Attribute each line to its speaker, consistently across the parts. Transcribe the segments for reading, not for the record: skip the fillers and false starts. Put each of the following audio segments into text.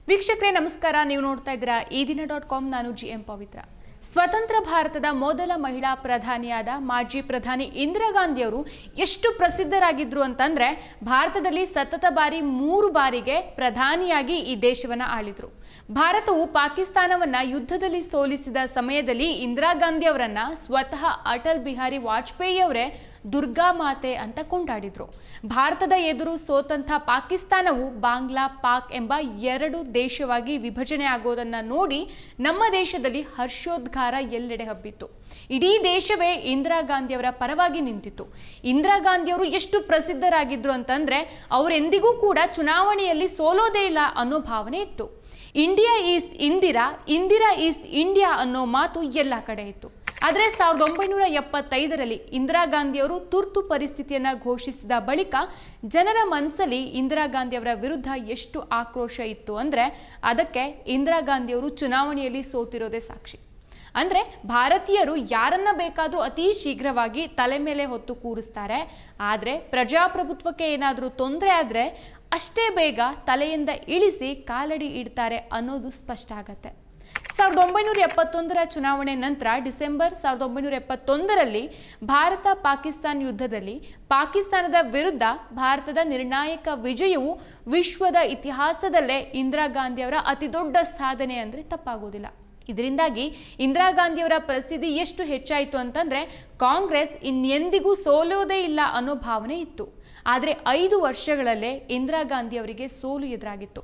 Speaker 1: ವೀಕ್ಷಕರೇ ನಮಸ್ಕಾರ. ನೀವು ನೋಡ್ತಾ ಇದ್ದೀರಾ eedina.com. ನಾನು GM ಪವಿತ್ರ. ಸ್ವತಂತ್ರ ಭಾರತದ ಮೊದಲ ಮಹಿಳಾ ಪ್ರಧಾನಿಯಾದ ಮಾಜಿ ಪ್ರಧಾನಿ ಇಂದಿರಾ ಗಾಂಧಿ ಅವರು ಎಷ್ಟು ಪ್ರಸಿದ್ಧರಾಗಿದ್ರು ಅಂತಂದ್ರೆ ಭಾರತದಲ್ಲಿ ಸತತ ಬಾರಿ 3 ಬಾರಿಗೆ ಪ್ರಧಾನಿಯಾಗಿ ಈ ದೇಶವನ್ನ ಆಳಿದ್ರು. ಭಾರತವು ಪಾಕಿಸ್ತಾನವನ್ನ ಯುದ್ಧದಲ್ಲಿ ಸೋಲಿಸಿದ ಸಮಯದಲ್ಲಿ ಇಂದಿರಾ ಗಾಂಧಿ ಅವರನ್ನ ಸ್ವತಃ ಅಟಲ್ ಬಿಹಾರಿ ವಾಜಪೇಯಿ ಅವರೇ ದುರ್ಗಾ ಮಾತೆ ಅಂತ ಕೊಂಡಾಡಿದ್ರು. ಭಾರತದ ಎದುರು ಸೋತಂತ ಪಾಕಿಸ್ತಾನವು ಬಾಂಗ್ಲಾ ಪಾಕ್ ಎಂಬ 2 ದೇಶವಾಗಿ ವಿಭಜನೆ ಆಗೋದನ್ನ ನೋಡಿ ನಮ್ಮ ದೇಶದಲ್ಲಿ ಹರ್ಷೋದ್ಗಾರ ಎಲ್ಲೆಡೆ ಹಬ್ಬಿತ್ತು. ಇಡೀ ದೇಶವೇ ಇಂದಿರಾ ಗಾಂಧಿ ಅವರ ಪರವಾಗಿ ನಿಂತಿತ್ತು. ಇಂದಿರಾ ಗಾಂಧಿ ಅವರು ಎಷ್ಟು ಪ್ರಸಿದ್ಧರಾಗಿದ್ರು ಅಂತಂದ್ರೆ ಅವರೆಂದಿಗೂ ಕೂಡ ಚುನಾವಣೆಯಲ್ಲಿ ಸೋಲೋದೇ ಇಲ್ಲ ಅನ್ನೋ ಭಾವನೆ ಇತ್ತು. India is Indira, Indira is India ಅನ್ನೋ ಮಾತು ಎಲ್ಲ ಕಡೆ ಇತ್ತು. ಆದರೆ 1975ರಲ್ಲಿ ಇಂದಿರಾ ಗಾಂಧಿ ಅವರು ತುರ್ತು ಪರಿಸ್ಥಿತಿಯನ್ನ ಘೋಷಿಸಿದ ಬಳಿಕ ಜನರ ಮನಸ್ಸಲ್ಲಿ ಇಂದಿರಾ ಗಾಂಧಿ ಅವರ ವಿರುದ್ಧ ಎಷ್ಟು ಆಕ್ರೋಶ ಇತ್ತು ಅಂದ್ರೆ ಅದಕ್ಕೆ ಇಂದಿರಾ ಗಾಂಧಿ ಅವರು ಚುನಾವಣೆಯಲ್ಲಿ ಸೋತಿರೋದೇ ಸಾಕ್ಷಿ. ಅಂದ್ರೆ ಭಾರತೀಯರು ಯಾರನ್ನ ಬೇಕಾದ್ರೂ ಅತಿ ಶೀಘ್ರವಾಗಿ ತಲೆ ಮೇಲೆ ಹೊತ್ತು ಕೂರಿಸ್ತಾರೆ, ಆದ್ರೆ ಪ್ರಜಾಪ್ರಭುತ್ವಕ್ಕೆ ಏನಾದ್ರೂ ತೊಂದರೆ ಆದ್ರೆ ಅಷ್ಟೇ ಬೇಗ ತಲೆಯಿಂದ ಇಳಿಸಿ ಕಾಲಡಿ ಇಡ್ತಾರೆ ಅನ್ನೋದು ಸ್ಪಷ್ಟ ಆಗತ್ತೆ. 1971ರ ಚುನಾವಣೆ ನಂತರ ಡಿಸೆಂಬರ್ 1971ರಲ್ಲಿ ಭಾರತ ಪಾಕಿಸ್ತಾನ ಯುದ್ಧದಲ್ಲಿ ಪಾಕಿಸ್ತಾನದ ವಿರುದ್ಧ ಭಾರತದ ನಿರ್ಣಾಯಕ ವಿಜಯವು ವಿಶ್ವದ ಇತಿಹಾಸದಲ್ಲೇ ಇಂದಿರಾ ಗಾಂಧಿ ಅವರ ಅತಿ ದೊಡ್ಡ ಸಾಧನೆ ಅಂದ್ರೆ ತಪ್ಪಾಗೋದಿಲ್ಲ. ಇದರಿಂದಾಗಿ ಇಂದಿರಾ ಗಾಂಧಿ ಅವರ ಪ್ರಸಿದ್ಧಿ ಎಷ್ಟು ಹೆಚ್ಚಾಯಿತು ಅಂತಂದ್ರೆ ಕಾಂಗ್ರೆಸ್ ಇನ್ನೆಂದಿಗೂ ಸೋಲೋದೇ ಇಲ್ಲ ಅನ್ನೋ ಭಾವನೆ ಇತ್ತು. ಆದರೆ 5 ವರ್ಷಗಳಲ್ಲೇ ಇಂದಿರಾ ಗಾಂಧಿ ಅವರಿಗೆ ಸೋಲು ಎದುರಾಗಿತ್ತು.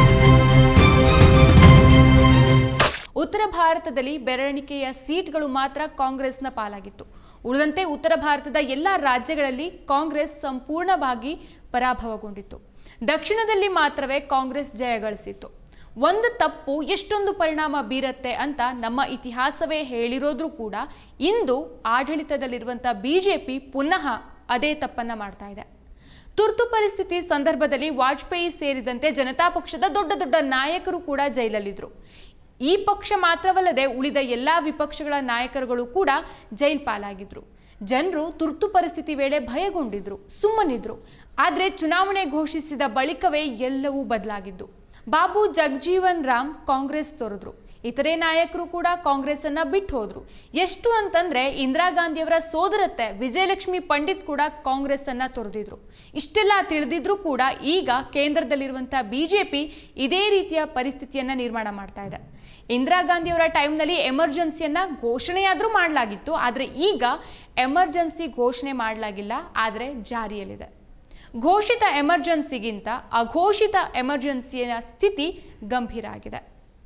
Speaker 1: ಉತ್ತರ ಭಾರತದಲ್ಲಿ ಬೆರಳಿಕೆಯ ಸೀಟ್ಗಳು ಮಾತ್ರ ಕಾಂಗ್ರೆಸ್ನ ಪಾಲಾಗಿತ್ತು. ಉಳಿದಂತೆ ಉತ್ತರ ಭಾರತದ ಎಲ್ಲ ರಾಜ್ಯಗಳಲ್ಲಿ ಕಾಂಗ್ರೆಸ್ ಸಂಪೂರ್ಣವಾಗಿ ಪರಾಭವಗೊಂಡಿತ್ತು. ದಕ್ಷಿಣದಲ್ಲಿ ಮಾತ್ರವೇ ಕಾಂಗ್ರೆಸ್ ಜಯಗಳಿಸಿತ್ತು. ಒಂದು ತಪ್ಪು ಎಷ್ಟೊಂದು ಪರಿಣಾಮ ಬೀರತ್ತೆ ಅಂತ ನಮ್ಮ ಇತಿಹಾಸವೇ ಹೇಳಿರೋದ್ರೂ ಕೂಡ ಇಂದು ಆಡಳಿತದಲ್ಲಿರುವಂಥ ಬಿಜೆಪಿ ಪುನಃ ಅದೇ ತಪ್ಪನ್ನ ಮಾಡ್ತಾ ಇದೆ. ತುರ್ತು ಪರಿಸ್ಥಿತಿ ಸಂದರ್ಭದಲ್ಲಿ ವಾಜಪೇಯಿ ಸೇರಿದಂತೆ ಜನತಾ ಪಕ್ಷದ ದೊಡ್ಡ ದೊಡ್ಡ ನಾಯಕರು ಕೂಡ ಜೈಲಲ್ಲಿದ್ರು. ಈ ಪಕ್ಷ ಮಾತ್ರವಲ್ಲದೆ ಉಳಿದ ಎಲ್ಲಾ ವಿಪಕ್ಷಗಳ ನಾಯಕರುಗಳು ಕೂಡ ಜೈಲ್ ಪಾಲಾಗಿದ್ರು. ಜನರು ತುರ್ತು ಪರಿಸ್ಥಿತಿ ವೇಳೆ ಭಯಗೊಂಡಿದ್ರು, ಸುಮ್ಮನಿದ್ರು. ಆದ್ರೆ ಚುನಾವಣೆ ಘೋಷಿಸಿದ ಬಳಿಕವೇ ಎಲ್ಲವೂ ಬದಲಾಗಿದ್ದು. ಬಾಬು ಜಗಜೀವನ್ ರಾಮ್ ಕಾಂಗ್ರೆಸ್ ತೊರೆದ್ರು. ಇತರೆ ನಾಯಕರು ಕೂಡ ಕಾಂಗ್ರೆಸ್ ಅನ್ನ ಬಿಟ್ಟು ಹೋದ್ರು. ಎಷ್ಟು ಅಂತಂದ್ರೆ ಇಂದಿರಾ ಗಾಂಧಿ ಅವರ ಸೋದರತ್ತೆ ವಿಜಯಲಕ್ಷ್ಮಿ ಪಂಡಿತ್ ಕೂಡ ಕಾಂಗ್ರೆಸ್ ಅನ್ನ ತೊರೆದಿದ್ರು. ಇಷ್ಟೆಲ್ಲ ತಿಳಿದಿದ್ರು ಕೂಡ ಈಗ ಕೇಂದ್ರದಲ್ಲಿರುವಂತಹ ಬಿಜೆಪಿ ಇದೇ ರೀತಿಯ ಪರಿಸ್ಥಿತಿಯನ್ನ ನಿರ್ಮಾಣ ಮಾಡ್ತಾ ಇದೆ. ಇಂದಿರಾ ಗಾಂಧಿ ಅವರ ಟೈಮ್ನಲ್ಲಿ ಎಮರ್ಜೆನ್ಸಿಯನ್ನ ಘೋಷಣೆಯಾದ್ರೂ ಮಾಡಲಾಗಿತ್ತು, ಆದರೆ ಈಗ ಎಮರ್ಜೆನ್ಸಿ ಘೋಷಣೆ ಮಾಡಲಾಗಿಲ್ಲ, ಆದರೆ ಜಾರಿಯಲ್ಲಿದೆ. ಘೋಷಿತ ಎಮರ್ಜೆನ್ಸಿಗಿಂತ ಅಘೋಷಿತ ಎಮರ್ಜೆನ್ಸಿಯ ಸ್ಥಿತಿ ಗಂಭೀರ ಆಗಿದೆ.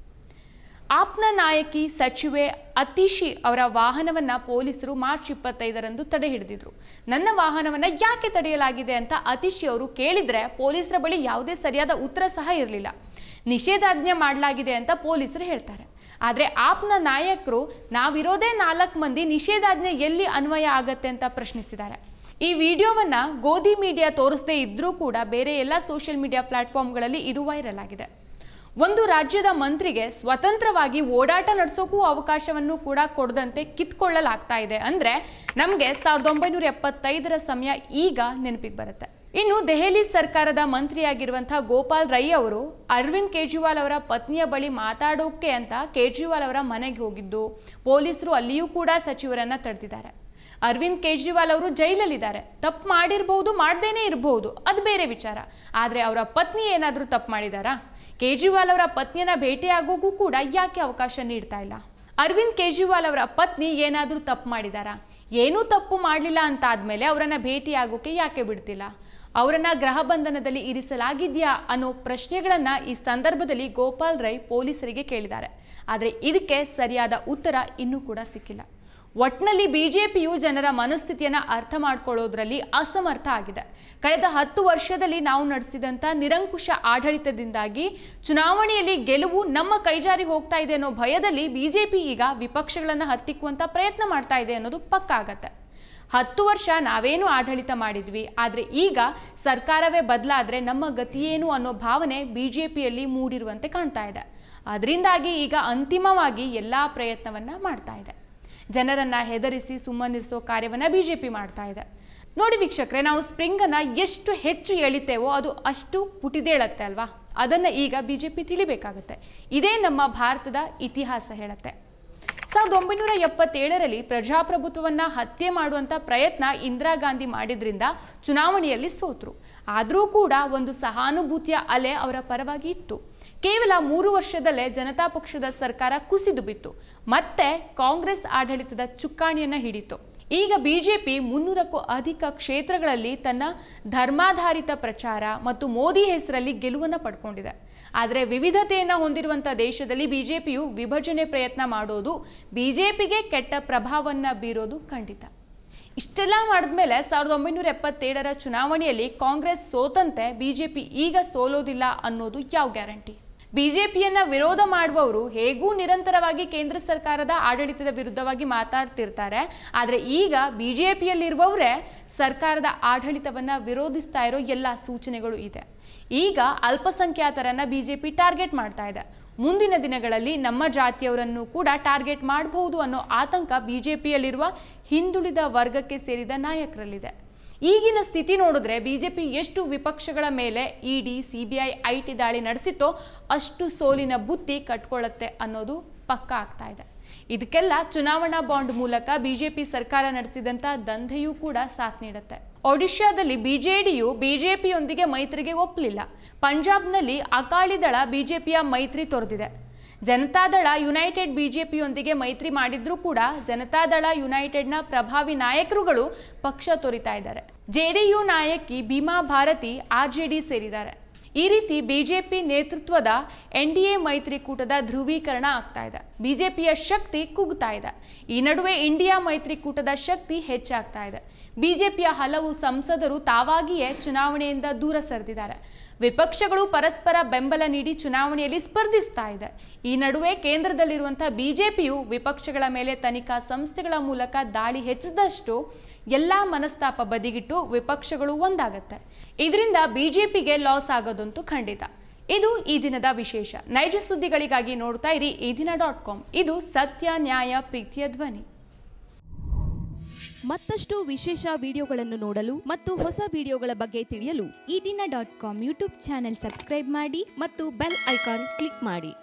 Speaker 1: ಆಪ್ನ ನಾಯಕಿ ಸಚಿವೆ ಅತಿಶಿ ಅವರ ವಾಹನವನ್ನ ಪೊಲೀಸರು ಮಾರ್ಚ್ 25ರಂದು ತಡೆ ಹಿಡಿದಿದ್ರು. ನನ್ನ ವಾಹನವನ್ನ ಯಾಕೆ ತಡೆಯಲಾಗಿದೆ ಅಂತ ಅತಿಶಿ ಅವರು ಕೇಳಿದ್ರೆ ಪೊಲೀಸರ ಬಳಿ ಯಾವುದೇ ಸರಿಯಾದ ಉತ್ತರ ಸಹ ಇರಲಿಲ್ಲ. ನಿಷೇಧಾಜ್ಞೆ ಮಾಡಲಾಗಿದೆ ಅಂತ ಪೊಲೀಸರು ಹೇಳ್ತಾರೆ. ಆದರೆ ಆಪ್ನ ನಾಯಕರು ನಾವಿರೋದೇ 4 ಮಂದಿ, ನಿಷೇಧಾಜ್ಞೆ ಎಲ್ಲಿ ಅನ್ವಯ ಆಗತ್ತೆ ಅಂತ ಪ್ರಶ್ನಿಸಿದ್ದಾರೆ. ಈ ವಿಡಿಯೋವನ್ನ ಗೋಧಿ ಮೀಡಿಯಾ ತೋರಿಸದೇ ಇದ್ರೂ ಕೂಡ ಬೇರೆ ಎಲ್ಲ ಸೋಷಿಯಲ್ ಮೀಡಿಯಾ ಪ್ಲಾಟ್ಫಾರ್ಮ್ಗಳಲ್ಲಿ ಇದು ವೈರಲ್ ಆಗಿದೆ. ಒಂದು ರಾಜ್ಯದ ಮಂತ್ರಿಗೆ ಸ್ವತಂತ್ರವಾಗಿ ಓಡಾಟ ನಡೆಸೋಕ್ಕೂ ಅವಕಾಶವನ್ನು ಕೂಡ ಕೊಡದಂತೆ ಕಿತ್ಕೊಳ್ಳಲಾಗ್ತಾ ಇದೆ ಅಂದ್ರೆ ನಮಗೆ 1975ರ ಸಮಯ ಈಗ ನೆನಪಿಗೆ ಬರುತ್ತೆ. ಇನ್ನು ದೆಹಲಿ ಸರ್ಕಾರದ ಮಂತ್ರಿಯಾಗಿರುವಂತಹ ಗೋಪಾಲ್ ರೈ ಅವರು ಅರವಿಂದ್ ಕೇಜ್ರಿವಾಲ್ ಅವರ ಪತ್ನಿಯ ಬಳಿ ಮಾತಾಡೋಕೆ ಅಂತ ಕೇಜ್ರಿವಾಲ್ ಅವರ ಮನೆಗೆ ಹೋಗಿದ್ದು, ಪೊಲೀಸರು ಅಲ್ಲಿಯೂ ಕೂಡ ಸಚಿವರನ್ನ ತಡೆದಿದ್ದಾರೆ. ಅರವಿಂದ್ ಕೇಜ್ರಿವಾಲ್ ಅವರು ಜೈಲಲ್ಲಿದ್ದಾರೆ. ತಪ್ಪು ಮಾಡಿರಬಹುದು, ಮಾಡ್ದೇನೆ ಇರಬಹುದು, ಅದು ಬೇರೆ ವಿಚಾರ. ಆದರೆ ಅವರ ಪತ್ನಿ ಏನಾದರೂ ತಪ್ಪು ಮಾಡಿದಾರಾ? ಕೇಜ್ರಿವಾಲ್ ಅವರ ಪತ್ನಿಯನ್ನ ಭೇಟಿಯಾಗೋಗೂ ಕೂಡ ಯಾಕೆ ಅವಕಾಶ ನೀಡ್ತಾ ಇಲ್ಲ? ಅರವಿಂದ್ ಕೇಜ್ರಿವಾಲ್ ಅವರ ಪತ್ನಿ ಏನಾದರೂ ತಪ್ಪು ಮಾಡಿದಾರಾ? ಏನೂ ತಪ್ಪು ಮಾಡಲಿಲ್ಲ ಅಂತ ಆದ್ಮೇಲೆ ಅವರನ್ನ ಭೇಟಿಯಾಗೋಕೆ ಯಾಕೆ ಬಿಡ್ತಿಲ್ಲ? ಅವರನ್ನ ಗೃಹ ಬಂಧನದಲ್ಲಿ ಇರಿಸಲಾಗಿದೆಯಾ ಅನ್ನೋ ಪ್ರಶ್ನೆಗಳನ್ನ ಈ ಸಂದರ್ಭದಲ್ಲಿ ಗೋಪಾಲ್ ರೈ ಪೊಲೀಸರಿಗೆ ಕೇಳಿದ್ದಾರೆ. ಆದರೆ ಇದಕ್ಕೆ ಸರಿಯಾದ ಉತ್ತರ ಇನ್ನೂ ಕೂಡ ಸಿಕ್ಕಿಲ್ಲ. ಒಟ್ನಲ್ಲಿ ಬಿಜೆಪಿಯು ಜನರ ಮನಸ್ಥಿತಿಯನ್ನ ಅರ್ಥ ಮಾಡ್ಕೊಳ್ಳೋದ್ರಲ್ಲಿ ಅಸಮರ್ಥ ಆಗಿದೆ. ಕಳೆದ 10 ವರ್ಷದಲ್ಲಿ ನಾವು ನಡೆಸಿದಂಥ ನಿರಂಕುಶ ಆಡಳಿತದಿಂದಾಗಿ ಚುನಾವಣೆಯಲ್ಲಿ ಗೆಲುವು ನಮ್ಮ ಕೈಜಾರಿಗೆ ಹೋಗ್ತಾ ಇದೆ ಅನ್ನೋ ಭಯದಲ್ಲಿ ಬಿಜೆಪಿ ಈಗ ವಿಪಕ್ಷಗಳನ್ನ ಹತ್ತಿಕ್ಕುವಂತ ಪ್ರಯತ್ನ ಮಾಡ್ತಾ ಇದೆ ಅನ್ನೋದು ಪಕ್ಕಾ ಆಗತ್ತೆ. 10 ವರ್ಷ ನಾವೇನು ಆಡಳಿತ ಮಾಡಿದ್ವಿ, ಆದರೆ ಈಗ ಸರ್ಕಾರವೇ ಬದಲಾದ್ರೆ ನಮ್ಮ ಗತಿಯೇನು ಅನ್ನೋ ಭಾವನೆ ಬಿಜೆಪಿಯಲ್ಲಿ ಮೂಡಿರುವಂತೆ ಕಾಣ್ತಾ ಇದೆ. ಅದರಿಂದಾಗಿ ಈಗ ಅಂತಿಮವಾಗಿ ಎಲ್ಲಾ ಪ್ರಯತ್ನವನ್ನ ಮಾಡ್ತಾ ಇದೆ. ಜನರನ್ನ ಹೆದರಿಸಿ ಸುಮ್ಮನಿರಿಸೋ ಕಾರ್ಯವನ್ನ ಬಿಜೆಪಿ ಮಾಡ್ತಾ ಇದೆ. ನೋಡಿ ವೀಕ್ಷಕರೇ, ನಾವು ಸ್ಪ್ರಿಂಗ್ ಅನ್ನ ಎಷ್ಟು ಹೆಚ್ಚು ಎಳಿತೇವೋ ಅದು ಅಷ್ಟು ಪುಟಿದೇಳುತ್ತೆ ಅಲ್ವಾ? ಅದನ್ನು ಈಗ ಬಿಜೆಪಿ ತಿಳಿಬೇಕಾಗುತ್ತೆ. ಇದೇ ನಮ್ಮ ಭಾರತದ ಇತಿಹಾಸ ಹೇಳುತ್ತೆ. 1977ರಲ್ಲಿ ಪ್ರಜಾಪ್ರಭುತ್ವವನ್ನು ಹತ್ಯೆ ಮಾಡುವಂಥ ಪ್ರಯತ್ನ ಇಂದಿರಾ ಗಾಂಧಿ ಮಾಡಿದ್ರಿಂದ ಚುನಾವಣೆಯಲ್ಲಿ ಸೋತರು. ಆದರೂ ಕೂಡ ಒಂದು ಸಹಾನುಭೂತಿಯ ಅಲೆ ಅವರ ಪರವಾಗಿ ಇತ್ತು. ಕೇವಲ 3 ವರ್ಷದಲ್ಲೇ ಜನತಾ ಪಕ್ಷದ ಸರ್ಕಾರ ಕುಸಿದು ಬಿತ್ತು. ಮತ್ತೆ ಕಾಂಗ್ರೆಸ್ ಆಡಳಿತದ ಚುಕ್ಕಾಣಿಯನ್ನು ಹಿಡಿತು. ಈಗ ಬಿಜೆಪಿ 300ಕ್ಕೂ ಅಧಿಕ ಕ್ಷೇತ್ರಗಳಲ್ಲಿ ತನ್ನ ಧರ್ಮಾಧಾರಿತ ಪ್ರಚಾರ ಮತ್ತು ಮೋದಿ ಹೆಸರಲ್ಲಿ ಗೆಲುವನ್ನು ಪಡ್ಕೊಂಡಿದೆ. ಆದರೆ ವಿವಿಧತೆಯನ್ನು ಹೊಂದಿರುವಂಥ ದೇಶದಲ್ಲಿ ಬಿಜೆಪಿಯು ವಿಭಜನೆ ಪ್ರಯತ್ನ ಮಾಡೋದು ಬಿಜೆಪಿಗೆ ಕೆಟ್ಟ ಪ್ರಭಾವವನ್ನು ಬೀರೋದು ಖಂಡಿತ. ಇಷ್ಟೆಲ್ಲ ಮಾಡಿದ್ಮೇಲೆ 1977ರ ಚುನಾವಣೆಯಲ್ಲಿ ಕಾಂಗ್ರೆಸ್ ಸೋತಂತೆ ಬಿಜೆಪಿ ಈಗ ಸೋಲೋದಿಲ್ಲ ಅನ್ನೋದು ಯಾವ ಗ್ಯಾರಂಟಿ? ಬಿಜೆಪಿಯನ್ನ ವಿರೋಧ ಮಾಡುವವರು ಹೇಗೂ ನಿರಂತರವಾಗಿ ಕೇಂದ್ರ ಸರ್ಕಾರದ ಆಡಳಿತದ ವಿರುದ್ಧವಾಗಿ ಮಾತಾಡ್ತಿರ್ತಾರೆ. ಆದರೆ ಈಗ ಬಿಜೆಪಿಯಲ್ಲಿರುವವರೇ ಸರ್ಕಾರದ ಆಡಳಿತವನ್ನ ವಿರೋಧಿಸ್ತಾ ಇರೋ ಎಲ್ಲ ಸೂಚನೆಗಳು ಇದೆ. ಈಗ ಅಲ್ಪಸಂಖ್ಯಾತರನ್ನ ಬಿಜೆಪಿ ಟಾರ್ಗೆಟ್ ಮಾಡ್ತಾ ಇದೆ. ಮುಂದಿನ ದಿನಗಳಲ್ಲಿ ನಮ್ಮ ಜಾತಿಯವರನ್ನು ಕೂಡ ಟಾರ್ಗೆಟ್ ಮಾಡಬಹುದು ಅನ್ನೋ ಆತಂಕ ಬಿಜೆಪಿಯಲ್ಲಿರುವ ಹಿಂದುಳಿದ ವರ್ಗಕ್ಕೆ ಸೇರಿದ ನಾಯಕರಲ್ಲಿದೆ. ಈಗಿನ ಸ್ಥಿತಿ ನೋಡಿದ್ರೆ ಬಿಜೆಪಿ ಎಷ್ಟು ವಿಪಕ್ಷಗಳ ಮೇಲೆ ಇಡಿ, ಸಿಬಿಐ, ಐಟಿ ದಾಳಿ ನಡೆಸಿತ್ತೋ ಅಷ್ಟು ಸೋಲಿನ ಬುತ್ತಿ ಕಟ್ಕೊಳ್ಳುತ್ತೆ ಅನ್ನೋದು ಪಕ್ಕಾ ಆಗ್ತಾ ಇದೆ. ಇದಕ್ಕೆಲ್ಲ ಚುನಾವಣಾ ಬಾಂಡ್ ಮೂಲಕ ಬಿಜೆಪಿ ಸರ್ಕಾರ ನಡೆಸಿದಂಥ ದಂಧೆಯೂ ಕೂಡ ಸಾಥ್ ನೀಡುತ್ತೆ. ಒಡಿಶಾದಲ್ಲಿ ಬಿಜೆಡಿಯು ಬಿಜೆಪಿಯೊಂದಿಗೆ ಮೈತ್ರಿಗೆ ಒಪ್ಪಲಿಲ್ಲ. ಪಂಜಾಬ್ನಲ್ಲಿ ಅಕಾಲಿ ದಳ ಬಿಜೆಪಿಯ ಮೈತ್ರಿ ತೊರೆದಿದೆ. ಜನತಾದಳ ಯುನೈಟೆಡ್ ಬಿಜೆಪಿಯೊಂದಿಗೆ ಮೈತ್ರಿ ಮಾಡಿದ್ರೂ ಕೂಡ ಜನತಾದಳ ಯುನೈಟೆಡ್ನ ಪ್ರಭಾವಿ ನಾಯಕರುಗಳು ಪಕ್ಷ ತೊರಿತಾ ಇದ್ದಾರೆ. ಜೆಡಿಯು ನಾಯಕಿ ಭೀಮಾ ಭಾರತಿ ಆರ್ಜೆಡಿ ಸೇರಿದ್ದಾರೆ. ಈ ರೀತಿ ಬಿಜೆಪಿ ನೇತೃತ್ವದ ಎನ್ಡಿಎ ಮೈತ್ರಿಕೂಟದ ಧ್ರುವೀಕರಣ ಆಗ್ತಾ ಇದೆ. ಬಿಜೆಪಿಯ ಶಕ್ತಿ ಕುಗ್ತಾ ಇದೆ. ಈ ನಡುವೆ ಇಂಡಿಯಾ ಮೈತ್ರಿಕೂಟದ ಶಕ್ತಿ ಹೆಚ್ಚಾಗ್ತಾ ಇದೆ. ಬಿಜೆಪಿಯ ಹಲವು ಸಂಸದರು ತಾವಾಗಿಯೇ ಚುನಾವಣೆಯಿಂದ ದೂರ ಸರಿದಿದ್ದಾರೆ. ವಿಪಕ್ಷಗಳು ಪರಸ್ಪರ ಬೆಂಬಲ ನೀಡಿ ಚುನಾವಣೆಯಲ್ಲಿ ಸ್ಪರ್ಧಿಸ್ತಾ ಇದೆ. ಈ ನಡುವೆ ಕೇಂದ್ರದಲ್ಲಿರುವಂತಹ ಬಿಜೆಪಿಯು ವಿಪಕ್ಷಗಳ ಮೇಲೆ ತನಿಖಾ ಸಂಸ್ಥೆಗಳ ಮೂಲಕ ದಾಳಿ ಹೆಚ್ಚಿಸಿದಷ್ಟು ಎಲ್ಲಾ ಮನಸ್ತಾಪ ಬದಿಗಿಟ್ಟು ವಿಪಕ್ಷಗಳು ಒಂದಾಗತ್ತೆ. ಇದರಿಂದ ಬಿಜೆಪಿಗೆ ಲಾಸ್ ಆಗೋದಂತೂ ಖಂಡಿತ. ಇದು ಈ ದಿನದ ವಿಶೇಷ. ನೈಜ ಸುದ್ದಿಗಳಿಗಾಗಿ ನೋಡ್ತಾ ಇರಿ eedina.com. ಇದು ಸತ್ಯ, ನ್ಯಾಯ, ಪ್ರೀತಿಯ ಧ್ವನಿ.
Speaker 2: ಮತ್ತಷ್ಟು ವಿಶೇಷ ವಿಡಿಯೋಗಳನ್ನು ನೋಡಲು ಮತ್ತು ಹೊಸ ವಿಡಿಯೋಗಳ ಬಗ್ಗೆ ತಿಳಿಯಲು
Speaker 3: eedina.com ಯೂಟ್ಯೂಬ್ ಚಾನೆಲ್ ಸಬ್ಸ್ಕ್ರೈಬ್ ಮಾಡಿ
Speaker 2: ಮತ್ತು ಬೆಲ್ ಐಕಾನ್ ಕ್ಲಿಕ್ ಮಾಡಿ.